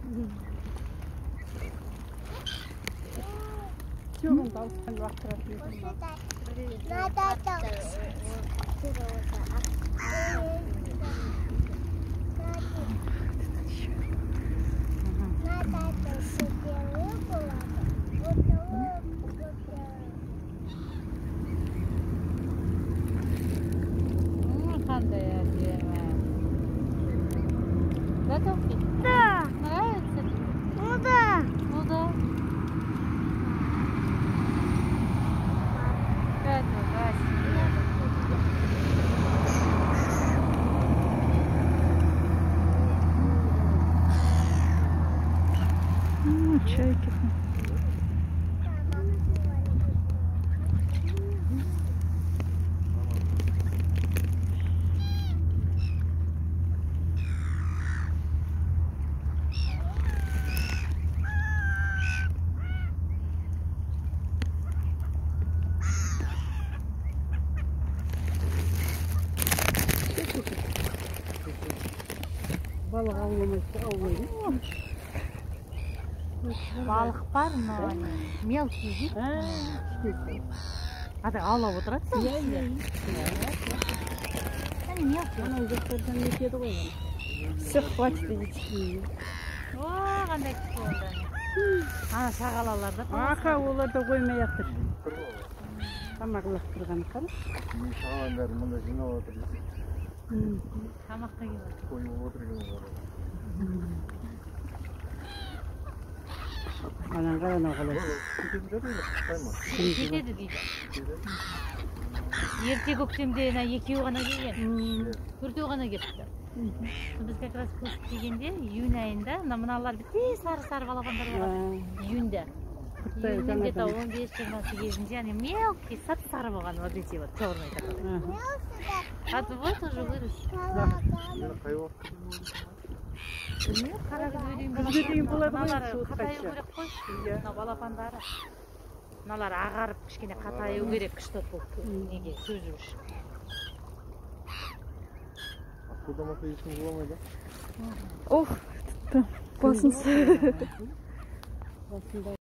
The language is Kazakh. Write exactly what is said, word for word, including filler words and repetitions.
Çoğun da alışkan vakti. Да. Нравится? Ну да. Ну да. Это М, чайки. Balık avlamak avlayın. балық бар, но мелкий дейді. А так аулап отырады Иә, иә. Әне мелкий. Анау жақтардан нетеді ғой. Все, хватит видеть. О, қандай күшті болды. Ана шағалалар да. Ақа, олар да қоймай жатыр. Тамақ лақтырған қара. Шағалардың бәрі мұнда жинап отыр. Тамаққа келеді. Қойып отыр екен олар. Анан қарана қалай. Кетеді дейді. Ерте көктемде екеуі ғана келген. Төртеу ғана келіпті. Біз как раз көшіп келгенде июнь айында мыналар бітті сары-сары балапандар бар. Июньде. Июньде где-то он бес жиырма сегізінде они мелкий, сары-сары болған вот эти вот черные которые. А вот уже вырос. Қай уақыт? Білмеймін, қара күзге дейін болады. Мыналар қатаю керек қой. Мына балапандары. Мыналар ағарып кішкене қатаю керек күшті болып неге сөзу үшін. Ақылдамаса ешкім жоламайды. Ох, басынсы.